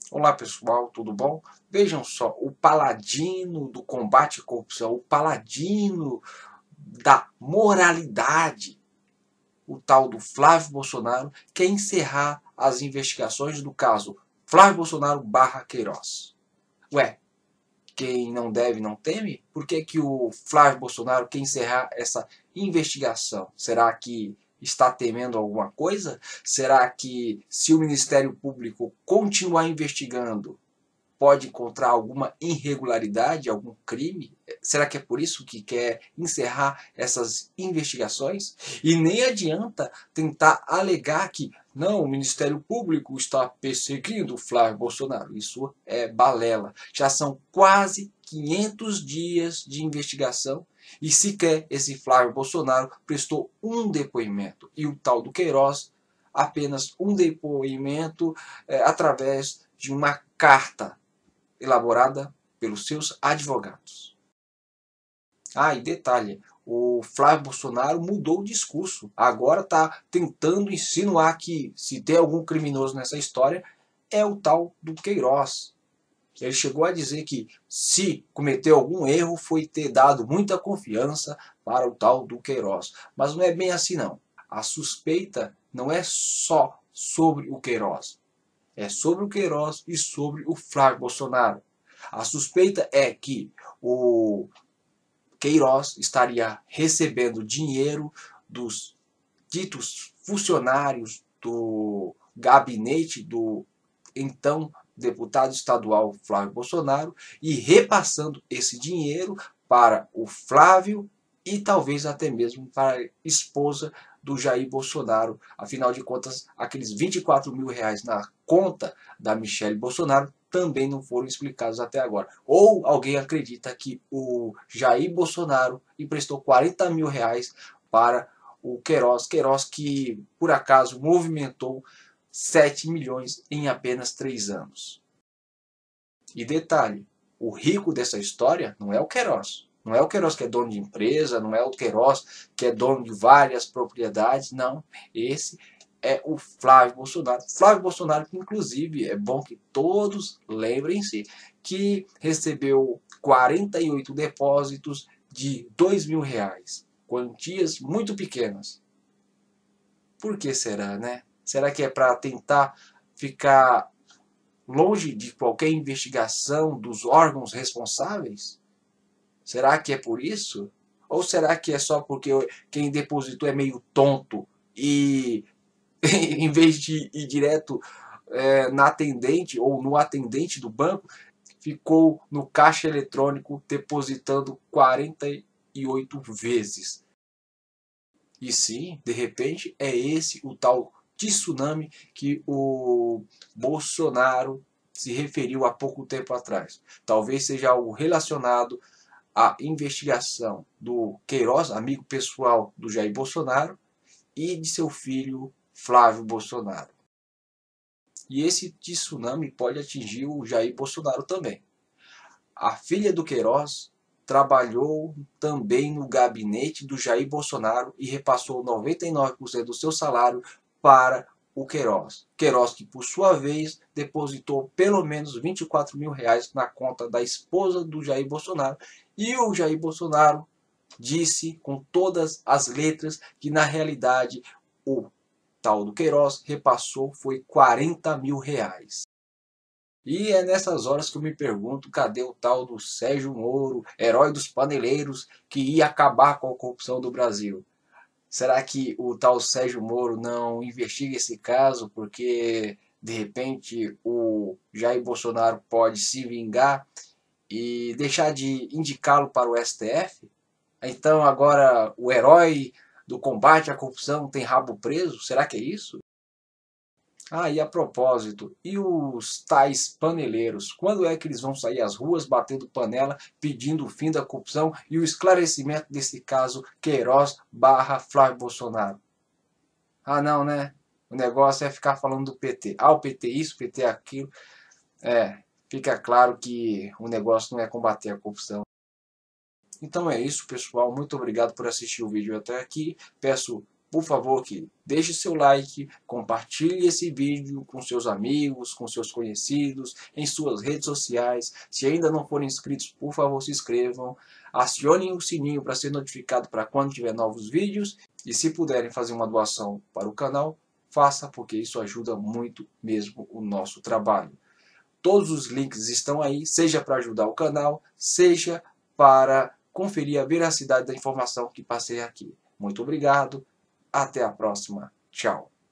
Olá pessoal, tudo bom? Vejam só, o paladino do combate à corrupção, o paladino da moralidade, o tal do Flávio Bolsonaro, quer encerrar as investigações do caso Flávio Bolsonaro barra Queiroz. Ué, quem não deve não teme? Por que o Flávio Bolsonaro quer encerrar essa investigação? Será que está temendo alguma coisa? Será que se o Ministério Público continuar investigando, pode encontrar alguma irregularidade, algum crime? Será que é por isso que quer encerrar essas investigações? E nem adianta tentar alegar que não, o Ministério Público está perseguindo o Flávio Bolsonaro. Isso é balela. Já são quase 500 dias de investigação e sequer esse Flávio Bolsonaro prestou um depoimento. E o tal do Queiroz, apenas um depoimento através de uma carta elaborada pelos seus advogados. Ah, e detalhe, o Flávio Bolsonaro mudou o discurso. Agora está tentando insinuar que se tem algum criminoso nessa história é o tal do Queiroz. Ele chegou a dizer que se cometeu algum erro foi ter dado muita confiança para o tal do Queiroz. Mas não é bem assim não. A suspeita não é só sobre o Queiroz. É sobre o Queiroz e sobre o Flávio Bolsonaro. A suspeita é que o Queiroz estaria recebendo dinheiro dos ditos funcionários do gabinete do então deputado estadual Flávio Bolsonaro e repassando esse dinheiro para o Flávio e talvez até mesmo para a esposa do Jair Bolsonaro. Afinal de contas, aqueles 24 mil reais na conta da Michelle Bolsonaro também não foram explicados até agora. Ou alguém acredita que o Jair Bolsonaro emprestou 40 mil reais para o Queiroz que por acaso movimentou 7 milhões em apenas 3 anos. E detalhe, o rico dessa história não é o Queiroz. Não é o Queiroz que é dono de empresa, não é o Queiroz que é dono de várias propriedades, não. Esse é o Flávio Bolsonaro. Flávio Bolsonaro, que inclusive é bom que todos lembrem-se que recebeu 48 depósitos de 2 mil reais. Quantias muito pequenas. Por que será, né? Será que é para tentar ficar longe de qualquer investigação dos órgãos responsáveis? Será que é por isso? Ou será que é só porque quem depositou é meio tonto e em vez de ir direto na atendente ou no atendente do banco, ficou no caixa eletrônico depositando 48 vezes? E sim, de repente, é esse o tal tsunami que o Bolsonaro se referiu há pouco tempo atrás. Talvez seja algo relacionado à investigação do Queiroz, amigo pessoal do Jair Bolsonaro, e de seu filho Flávio Bolsonaro. E esse tsunami pode atingir o Jair Bolsonaro também. A filha do Queiroz trabalhou também no gabinete do Jair Bolsonaro e repassou 99% do seu salário para o Queiroz. Queiroz que, por sua vez, depositou pelo menos 24 mil reais na conta da esposa do Jair Bolsonaro. E o Jair Bolsonaro disse com todas as letras que, na realidade, o tal do Queiroz repassou foi 40 mil reais. E é nessas horas que eu me pergunto, cadê o tal do Sérgio Moro, herói dos paneleiros, que ia acabar com a corrupção do Brasil? Será que o tal Sérgio Moro não investiga esse caso porque, de repente, o Jair Bolsonaro pode se vingar e deixar de indicá-lo para o STF? Então agora o herói do combate à corrupção tem rabo preso? Será que é isso? Ah, e a propósito, e os tais paneleiros? Quando é que eles vão sair às ruas batendo panela, pedindo o fim da corrupção e o esclarecimento desse caso Queiroz barra Flávio Bolsonaro? Ah, não, né? O negócio é ficar falando do PT. Ah, o PT isso, o PT aquilo. É, fica claro que o negócio não é combater a corrupção. Então é isso, pessoal. Muito obrigado por assistir o vídeo até aqui. Peço por favor, que deixe seu like, compartilhe esse vídeo com seus amigos, com seus conhecidos, em suas redes sociais. Se ainda não forem inscritos, por favor, se inscrevam. Acionem o sininho para ser notificado para quando tiver novos vídeos. E se puderem fazer uma doação para o canal, faça, porque isso ajuda muito mesmo o nosso trabalho. Todos os links estão aí, seja para ajudar o canal, seja para conferir a veracidade da informação que passei aqui. Muito obrigado. Até a próxima. Tchau.